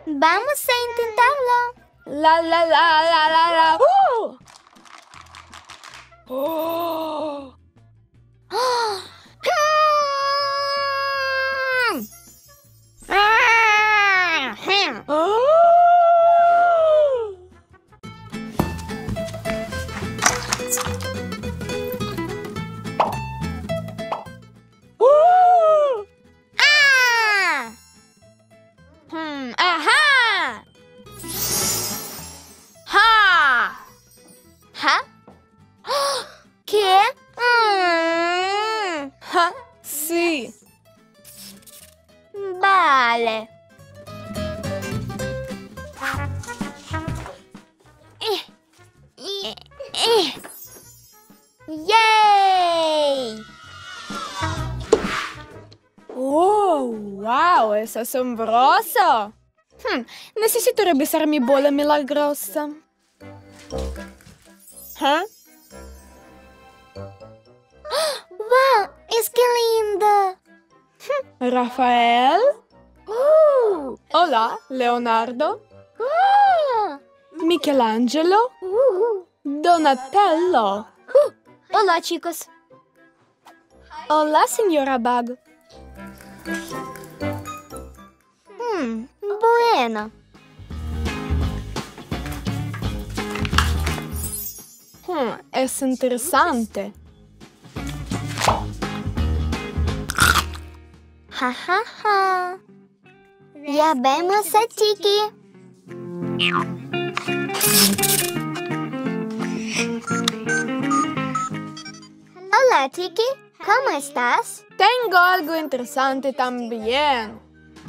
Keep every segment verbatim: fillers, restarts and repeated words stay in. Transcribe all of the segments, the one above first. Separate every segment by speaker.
Speaker 1: Vamos a intentarlo.
Speaker 2: La, la, la, la, la, la. ¡Oh! ¡Oh!
Speaker 1: ¡Oh! ¡Ah!
Speaker 2: ¡Oh! ¡Oh!
Speaker 1: ¡Ah! Hmm, ¡Ajá! ¡Ja! ¿Ja? ¡Oh! ¿Qué? Mm.
Speaker 2: ¡Ja! Sí.
Speaker 1: Vale. Eh, eh, eh. ¡Yay!
Speaker 2: ¡Oh! ¡Wow! ¡Es asombroso! Hmm, necesito revisar mi bola milagrosa. ¿Ah?
Speaker 1: ¡Wow! ¡Es que lindo!
Speaker 2: ¿Rafael?
Speaker 1: Uh,
Speaker 2: Hola, Leonardo.
Speaker 1: uh,
Speaker 2: Michelangelo.
Speaker 1: uh.
Speaker 2: Donatello.
Speaker 1: Uh, hola, chicos.
Speaker 2: Hola, señora Bug.
Speaker 1: Hmm, bueno.
Speaker 2: Hmm, es interesante.
Speaker 1: Ja, ja, ja. Ya vemos a Tiki. Hola, Tiki. ¿Cómo estás?
Speaker 2: Tengo algo interesante también.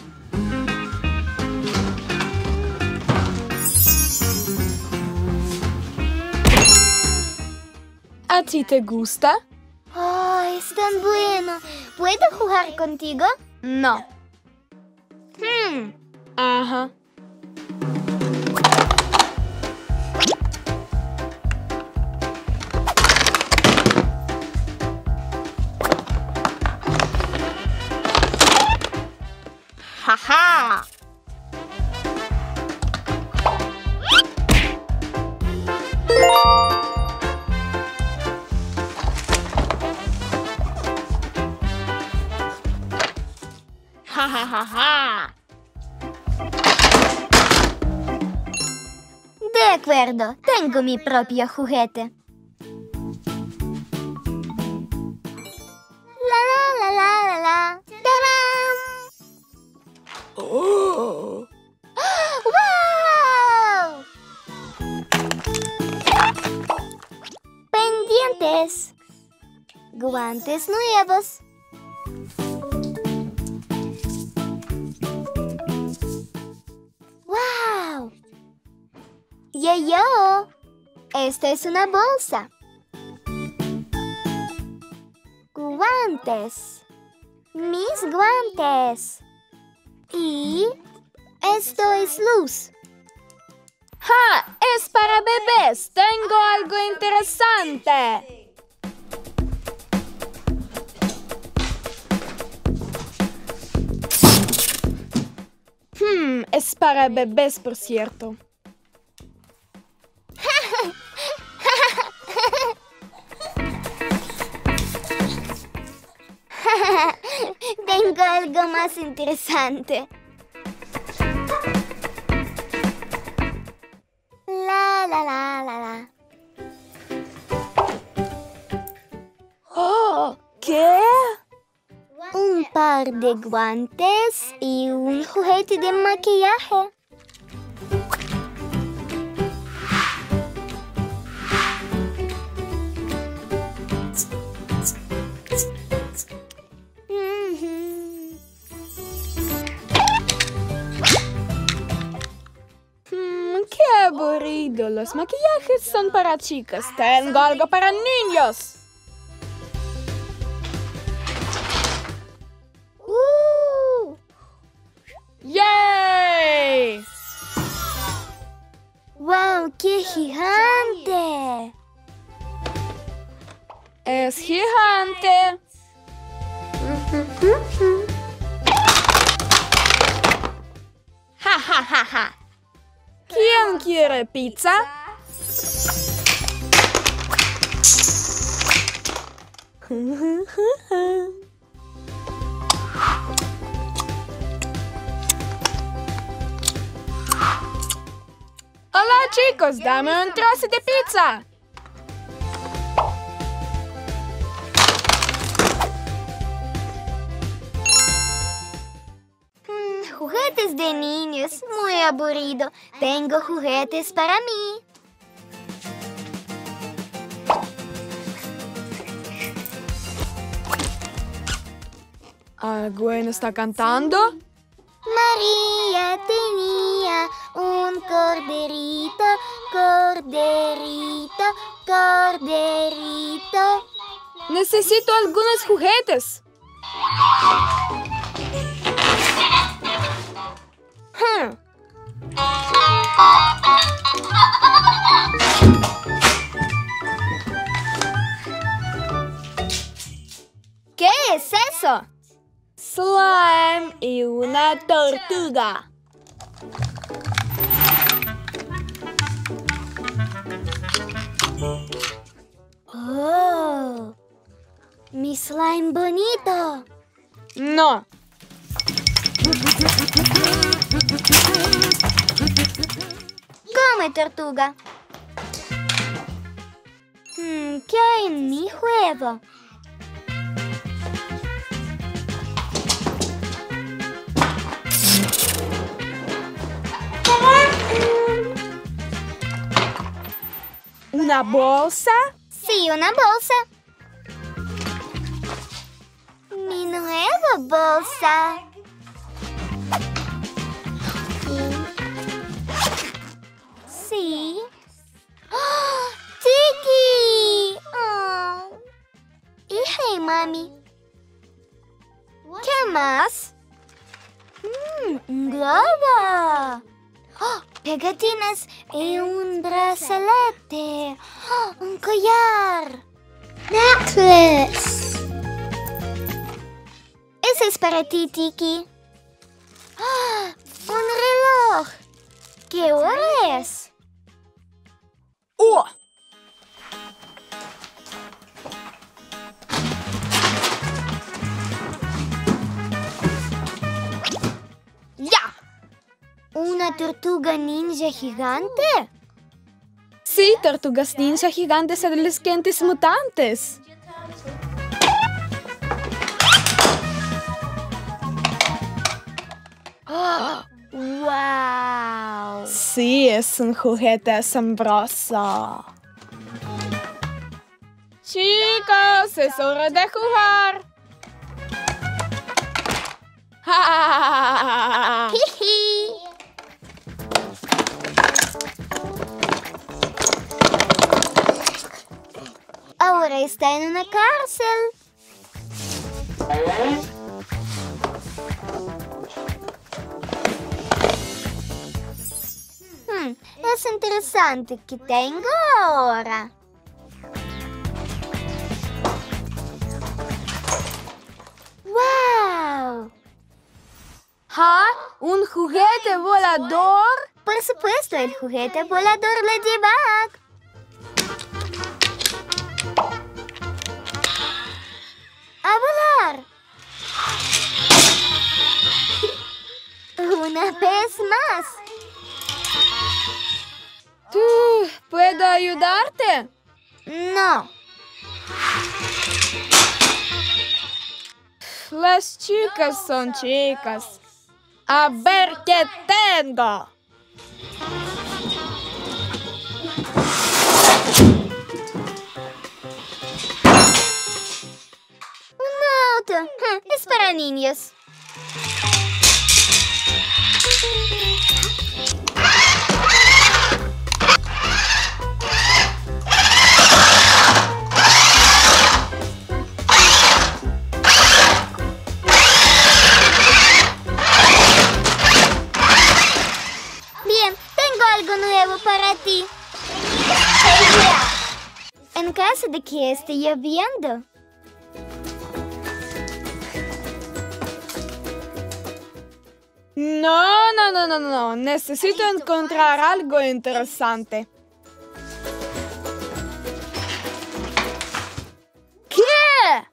Speaker 2: ¿A ti te gusta?
Speaker 1: Oh, es tan bueno. ¿Puedo jugar contigo?
Speaker 2: No.
Speaker 1: Hmm.
Speaker 2: Ajá.
Speaker 1: Jaja. Ja, ja, ja, ja. De acuerdo, tengo mi propio juguete. La la la la la la. ¡Tarán!
Speaker 2: Oh.
Speaker 1: ¡Wow! Pendientes. Guantes nuevos. ¡Wow! ¡Ya yo! Esta es una bolsa. Guantes. Mis guantes. Y esto es luz.
Speaker 2: ¡Ja! ¡Es para bebés! ¡Tengo algo interesante! Hmm, es para bebés, por cierto.
Speaker 1: Tengo algo más interesante. La la la la la.
Speaker 2: ¡Oh! ¿Qué?
Speaker 1: Un par de guantes y un juguete de maquillaje. Mhm.
Speaker 2: Hmm, ¡qué aburrido! Los maquillajes son para chicas. Tengo algo para niños.
Speaker 1: Uh,
Speaker 2: ¡Yay!
Speaker 1: ¡Wow! ¡Qué gigante!
Speaker 2: Es gigante.
Speaker 1: Ja, ja,
Speaker 2: Ja, ja, ja. ¿Quién quiere pizza? Hola chicos, dame un trozo de pizza.
Speaker 1: Mm, juguetes de niños, muy aburrido. Tengo juguetes para mí.
Speaker 2: Ah, Gwen está cantando.
Speaker 1: María tenía un corderito, corderito, corderito.
Speaker 2: Necesito algunos juguetes. Hmm.
Speaker 1: ¿Qué es eso?
Speaker 2: Slime y una tortuga.
Speaker 1: Oh, mi slime bonito.
Speaker 2: No.
Speaker 1: Come, tortuga. Hmm, ¿qué hay en mi juego?
Speaker 2: ¿Una bolsa?
Speaker 1: Sí, una bolsa. Mi nueva bolsa. Sí. ¡Oh! ¡Tiki! Oh. Y hey, mami. ¿Qué más? Mm, un globo. Oh, pegatinas y un brazalete. Oh, un collar. Necklace. Ese es para ti, Tiki. Oh, un reloj. ¿Qué hora es?
Speaker 2: ¡Oh!
Speaker 1: ¡Ya! ¿Una tortuga ninja gigante?
Speaker 2: Sí, tortugas ninja gigantes adolescentes mutantes.
Speaker 1: Oh, ¡wow!
Speaker 2: Sí, es un juguete asombroso. Chicos, es hora de jugar.
Speaker 1: Jiji. Ahora está en una cárcel. Hmm, es interesante. ¿Qué tengo ahora? ¡Wow!
Speaker 2: ¿Ah? ¿Un juguete volador?
Speaker 1: Por supuesto, el juguete volador Ladybug. ¡A volar! Una vez más.
Speaker 2: ¿Tú, ¿Puedo ayudarte?
Speaker 1: No.
Speaker 2: Las chicas son chicas. A ver qué tengo.
Speaker 1: Un auto. Es para niños. Bien, tengo algo nuevo para ti. En caso de que esté lloviendo.
Speaker 2: No, no, no, no, no. Necesito encontrar algo interesante.
Speaker 1: ¿Qué?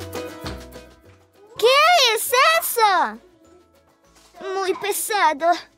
Speaker 1: ¿Qué es eso? Muy pesado.